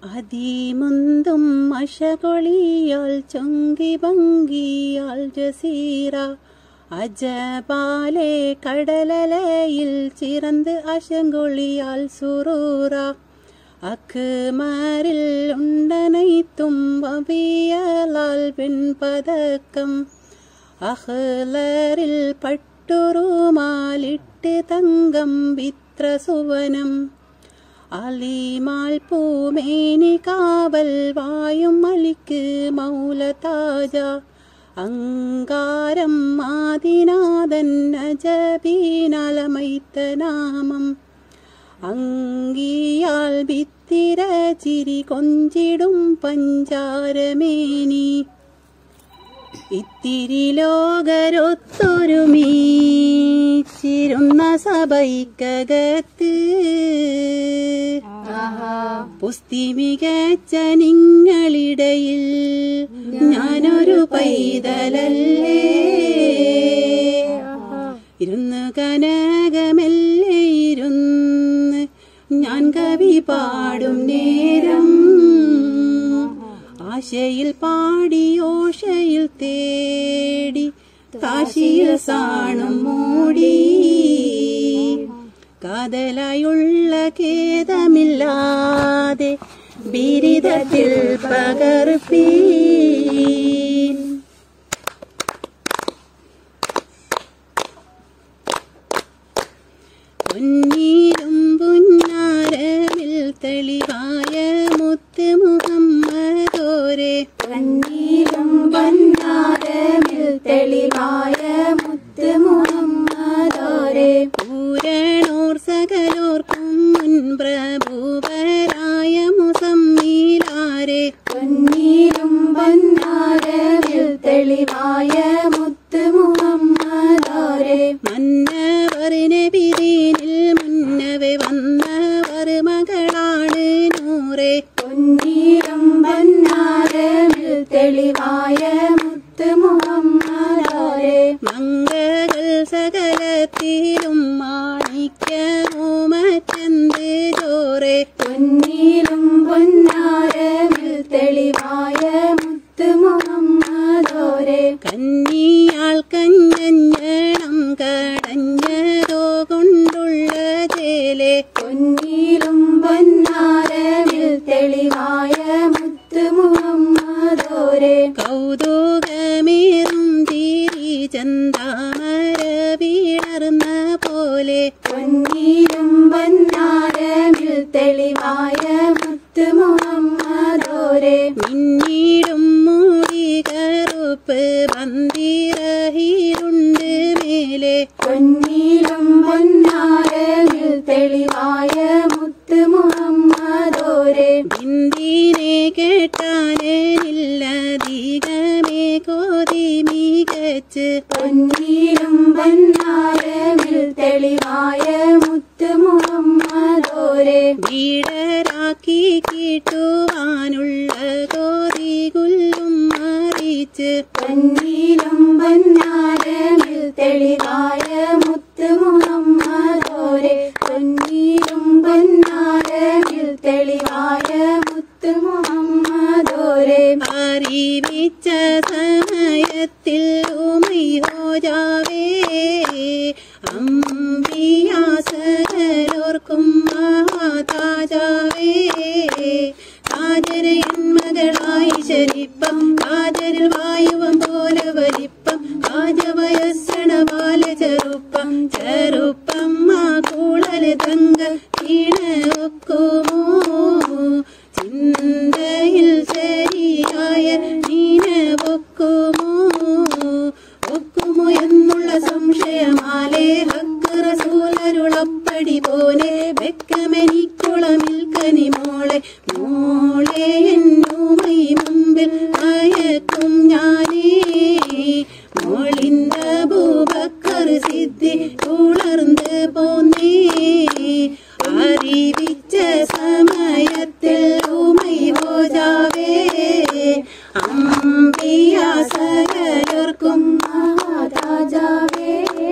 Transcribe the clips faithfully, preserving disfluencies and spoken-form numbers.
അതിമുന്തും അശകൊളിയാൽ ചൊങ്കി ഭംഗിയാൽ Jazeera അജപാലെ കടലലയിൽ ചിറந்து അശങ്കൊളിയാൽ സുറൂറ അക്മരിൽ ഉണ്ടനൈത്തും വബിയലാൽ പിൻപതക്കം അഹ്ലറിൽ പട്ടുറുമാലിട്ട് തങ്കം വിത്ര സുവനം അലിമാൽ പൂമേനി കാവൽ വായും മലിക്ക് മൗലതാജ അങ്കാരം ആദിനാഥൻ അജബീനലമൈത്ത നാമം അങ്കിയാൽ ഭിത്തിര ചിരി കൊഞ്ചിടും പഞ്ചാരമേനി ഇത്തിരി ലോകരൊത്തൊരുമീച്ചിരുന്ന സഭയ്ക്കകത്ത് പുസ്തി മികച്ച നിങ്ങളിടയിൽ ഞാനൊരു പൈതലല്ലേ ഇരുന്ന് കനകമെല്ലെ ഇരുന്ന് ഞാൻ കവി പാടും നേരം ആശയിൽ പാടി ഓഷയിൽ തേടി കാശിയിൽ സാണും മൂടി കാതലായുള്ള ഖേദമില്ലാതെ ബിരുദത്തിൽ പകർപ്പീൻ പൊന്നീരും പുന്നാരമിൽ തെളിവായ മുത്ത് മുഹമ്മദോരെ പൊന്നീരും പൊന്നാരമിൽ തെളിവായ മുത്ത് മുഹമ്മദോരെ പൂരണോർ സകലോർക്കും മുൻപ്രഭുവരായ മുസമ്മീലാരെ പൊന്നീരും പൊന്നാരമിൽ തെളിവായ മുത്ത് മുഹമ്മദോരെ മന്നവർ നബിദീനിൽ മുന്നവെ വന്നവർ മകളാണ് നൂറെ പൊന്നീരും പൊന്നാരമിൽ തെളിവായ മുത്ത് മുഹമ്മദോരെ മംഗകൾ സകലത്തിലും മാണിക്യമോ മറ്റെന്ത് ചോറെ പൊന്നീരും പൊന്നാരമിൽ തെളിവായ മുത്ത് മുഹമ്മദോരെ കന്നിയാൾ കഞ്ഞഞ്ഞണം കടഞ്ഞതോ കൊണ്ടുള്ള ചേലെ പൊന്നീരും പൊന്നാരമിൽ തെളിവായ മുത്ത് മുഹമ്മദോരെ കൗതുകമേറും തിരി ചന്താമര വീണർന്ന പോലെ പൊന്നീരും പൊന്നാരമിൽ തെളിവായ മുത്ത് മുഹമ്മദോരെ മിന്നീടും മൂടി കറുപ്പ് ബന്ദിരഹിലുണ്ട് മേലെ പൊന്നീരും പൊന്നാരമിൽ തെളിവായ മുത്ത് മുഹമ്മദോരെ ബിന്ദിനെ കേട്ടാനില്ലധികമേ കോതി മികച്ച് പൊന്നീരും പൊന്നാരമിൽ തെളിവായ മുത്ത് മുഹമ്മദോരെ വീടരാക്കി കിട്ടുവാനുള്ള കോതി കുല്ലും മറിച്ച് പൊന്നീരും പൊന്നാരമിൽ തെളിവായ മുത്ത് മുഹമ്മദോരെ പൊന്നീരും പൊന്നാരമിൽ തെളിവായ മുത്ത് മുഹമ്മദോരെ അറിവിച്ച സമയത്തിൽ ഉമയോജാവേ അമ്പിയാസകലോർക്കും മഹാതാജാവേ കാജരയൻ മകളായി ശരിപ്പം കാജരിൽ വായുവം പോലെ വലിപ്പം കാജവയസ്സണ ബാല ചെറുപ്പം ചെറുപ്പം ആ കൂളല് തങ്ക കീണ ഒക്കുമോ ചിന്തയിൽ ശരിയായ നീന ഒക്കുമോ ഒക്കുമോ എന്നുള്ള സംശയമാലേ ഹക്ക് റസൂലരുളപ്പടി പോലെ വെക്കമെനിക്കുളമിൽ കനിമോളെ മോളെ എന്നൂമൈ മുമ്പിൽ അയക്കും ഞാനേ മോളിന്റെ അബൂബക്കർ സിദ്ധി ഉളർന്ന് പോന്നേ അറിവിച്ച സമയത്തിൽ ഉമൈ ഹോജാവേ അമ്പിയാ സകലർക്കും മഹാരാജാവേ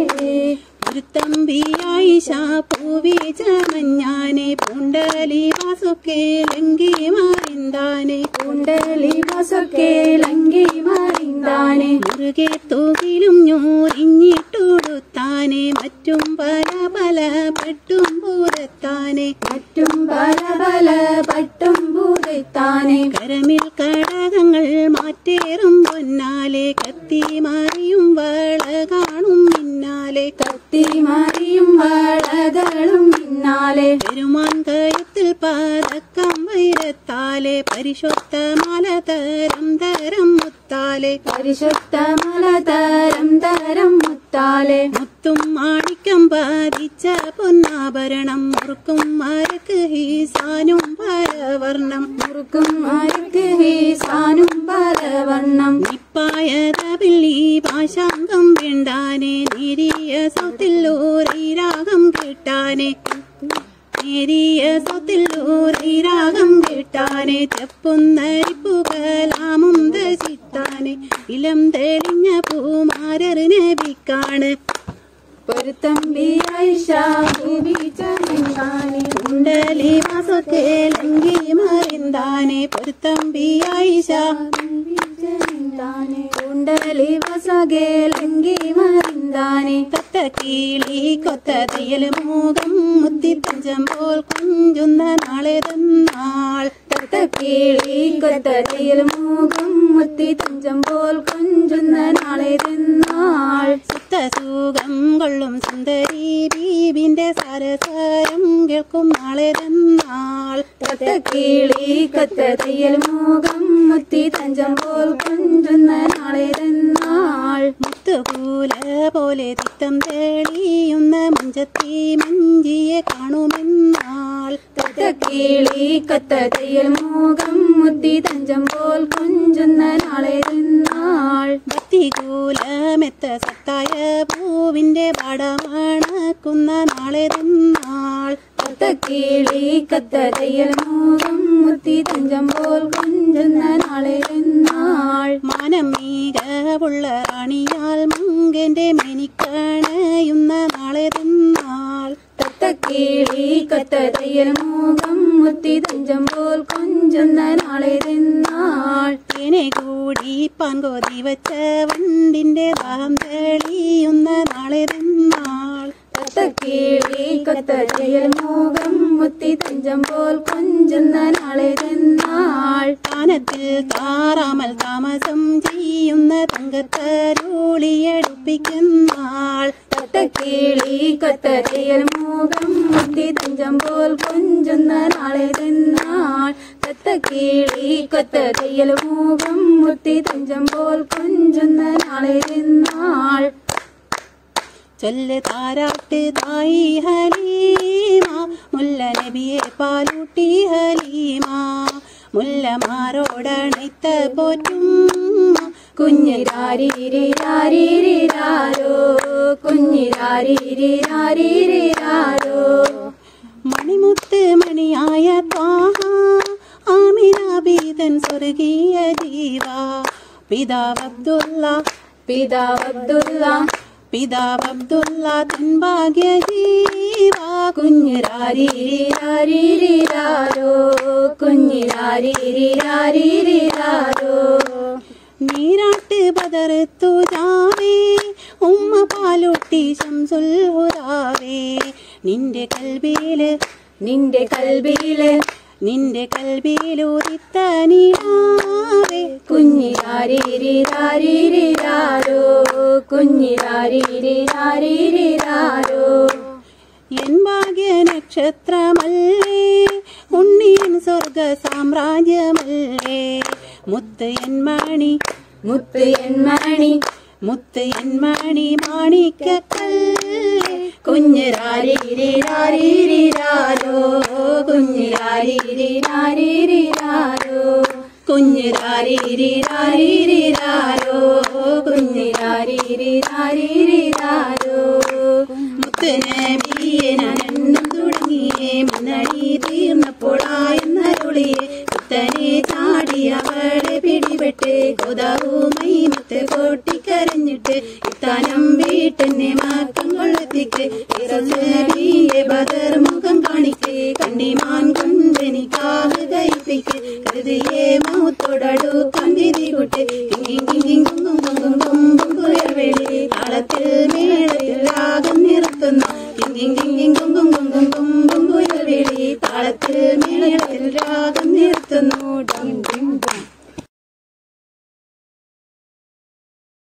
തമ്പിയായി പൂവി ചമഞ്ഞാനെ പുണ്ടലി വാസുക്കെ ലങ്കി മാറി മറിന്താനെ കുണ്ടലി വാസക്കേലങ്കി മറിന്താനെ മുറുകെ തൂകിലും ഞൂരിഞ്ഞിട്ടുടുത്താനെ മറ്റും പല പല പട്ടും പൂരത്താനെ മറ്റും പല പല പട്ടും പൂരത്താനെ കരമിൽ കടകങ്ങൾ മാറ്റേറും പൊന്നാലെ കത്തി മാറിയും വള കാണും മിന്നാലെ കത്തി മാറിയും വളകളും പിന്നാലെ പെരുമാൻ കയത്തിൽ പതക്കം വൈരത്താലെ പരിശുദ്ധ മല തരം തരം മുത്താലെ പരിശുദ്ധ മല തരം തരം മുത്താലെ മുത്തും മാണിക്കം പതിച്ച പൊന്നാഭരണം മുറുക്കും മരക്ക് ഹീസാനും പരവർണം മുറുക്കും മരക്ക് ഹീസാനും പരവർണം നിപ്പായത പിള്ളി പാശാങ്കം വേണ്ടാനെ നേരിയ സൗത്തില്ലൂരാഗം കേട്ടാനെ നേരിയ സൗത്തില്ലൂരാഗം കേട്ടാനെ ചെപ്പുന്നരിപ്പുകലാമും ദശിത്താനെ ഇളം തെളിഞ്ഞ പൂമാരറിനെ ബിക്കാണ് പൊരുത്തമ്പി ഐഷ ബീജാനെ കുണ്ടലി വാസക്കേലങ്കി മറിന്താനെ പൊരുത്തമ്പി ഐഷ കുണ്ടലി വസകേലങ്കി മറിന്താനെ തത്ത കീളി കൊത്ത തയ്യൽ മൂകം മുത്തി തഞ്ചം പോൽ കുഞ്ചുന്ന നാളെ തന്നാൾ തത്ത കീളി കൊത്ത തയ്യൽ മൂകം മുത്തി തഞ്ചം പോൽ കൊഞ്ചുന്ന നാളെ തന്നാൾ സുത്ത സുഖം കൊള്ളും സുന്ദരി ബീബിന്റെ സരസരം കേൾക്കും നാളെ തന്നാൾ തത്ത കീളി കൊത്ത തയ്യൽ മൂകം മുത്തി തഞ്ചം പോൽ കൊഞ്ചുന്ന നാളെ തന്നാൾ മുത്തുകൂല പോലെ തിത്തം തെളിയുന്ന മഞ്ചത്തി മഞ്ചിയെ കാണുമെന്നാൾ തത്ത കീളി കൊത്ത തയ്യൽ മൂകം മുത്തി തഞ്ചം പോൽ കൊഞ്ചുന്ന നാളെ തന്നാൾ ഭക്തികൂലമെത്ത സത്തായ പൂവിന്റെ പാടമണക്കുന്ന നാളെ തന്നാൾ തത്ത കീളി കൊത്ത തയ്യൽ മൂകം മുത്തി തഞ്ചം പോൽ കൊഞ്ചുന്ന നാളെ തന്നാൾ മാനം മീകവുള്ള റാണിയാൽ മങ്കന്റെ മെനിക്കണയുന്ന നാളെ തന്നാൾ തത്ത കീളി കൊത്ത തയ്യൽ മൂകം മുത്തി തഞ്ചം പോൽ കൊഞ്ചുന്ന നാളെ തന്നാൾ തേനെ കൂടി പാൻകോതി വച്ച വണ്ടിന്റെ ദാഹം തെളിയുന്ന നാളെ തന്നാൾ തത്ത കീളി കൊത്ത തയ്യൽ മൂകം മുത്തി തഞ്ചം പോൽ കൊഞ്ചുന്ന നാളെ തന്നാൾ കാനത്തിൽ താറാമൽ താമസം ചെയ്യുന്ന തങ്കത്തരുളിയെടുപ്പിക്കുന്നാൾ തത്ത കീളി കൊത്ത തയ്യൽ മൂകം മുത്തി തഞ്ചം പോൽ കൊഞ്ചുന്ന നാളെ തന്നാൾ തത്ത കീളി കൊത്ത തയ്യൽ മൂകം മുത്തി തഞ്ചം പോൽ കൊഞ്ചുന്ന നാളെ തന്നാൾ ചൊല്ല് താരാട്ട് തായി ഹലീമ മുല്ല നബിയെ പാലൂട്ടി ഹലീമ മുല്ലമാരോടണൈത്ത പോറ്റും കുഞ്ഞിരാരീരിരാരീരിരാരോ കുഞ്ഞിരാരീരിരാരീരിരാരോ മണിമുത്ത് മണിയായ ത്വാഹ ആമിനാബീതൻ സ്വർഗീയ ജീവ പിതാവ് അബ്ദുള്ള പിതാവ് അബ്ദുള്ള പിതാവ് അബ്ദുള്ള തൻ ഭാഗ്യ ജീവ കുഞ്ഞിരാരീരിരാരീരിരാരോ കുഞ്ഞിരാരീരിരാരീരിരാരോ നീരാട്ട് ബദർത്തു ജാവേ ഉമ്മ പാലൂട്ടി ശംസുൽ ഹുദാവേ നിന്റെ കൽബില് നിന്റെ കൽബില് നിന്റെ കൽബിലുദിത്ത നിലാവേ കുഞ്ഞിരാരീരിരാരീരിരാരോ കുഞ്ഞിരാരീരിരാരീരിരാരോ എൻ ഭാഗ്യ നക്ഷത്രമല്ലേ ഉണ്ണിയൻ സ്വർഗ സാമ്രാജ്യമല്ലേ മുത്ത് എൻ മണി മുത്ത് എൻ മണി മുത്ത് എൻ മണി മാണിക്കക്കല്ലേ കുഞ്ഞിരാരീരിരാരീരിരാരോ കുഞ്ഞിരാരീരിരാരീരിരാരോ കുഞ്ഞിരാരീരിരാരീരിരാരോ കുഞ്ഞിരാരീരിരാരീരിരാരോ മുത്ത് നബിയെ ഞാനെന്നും തുടങ്ങിയേ മന്നടി തീർന്നപ്പോളായെന്നരുളിയെ കുത്തനെ ചാടി അവളെ പിടിപെട്ട് കൊതാവുമൈ മുത്ത് പൊട്ടിക്കരഞ്ഞിട്ട് ഇത്താനം വീട്ടെന്നെ മാക്കം കൊള്ളത്തിക്ക് ബദർ മുഖം കാണിക്ക് കണ്ടിമാൻ കൊണ്ടെനിക്കാവുക ലയിപ്പിക്ക് കരുതിയേ മൗത്തോടടുക്കാൻ വിധി കുട്ടി കുങ്കുയർവേളി താളത്തിൽ മേളത്തിൽ രാഗം നിർത്തുന്നു കുങ്കുയർവേളി താളത്തിൽ മേളത്തിൽ രാഗം നിർത്തുന്നു